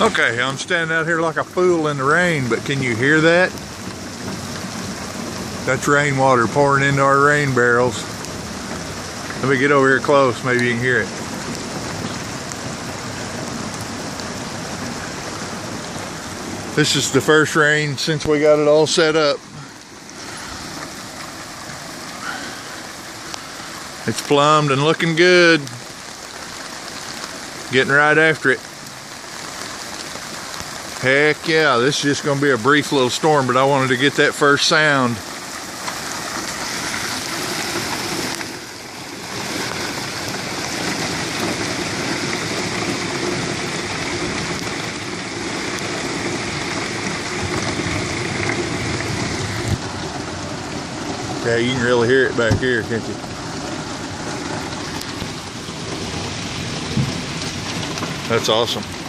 Okay, I'm standing out here like a fool in the rain, but can you hear that? That's rainwater pouring into our rain barrels. Let me get over here close, maybe you can hear it. This is the first rain since we got it all set up. It's plumbed and looking good. Getting right after it. Heck yeah, this is just gonna be a brief little storm, but I wanted to get that first sound. Yeah, you can really hear it back here, can't you? That's awesome.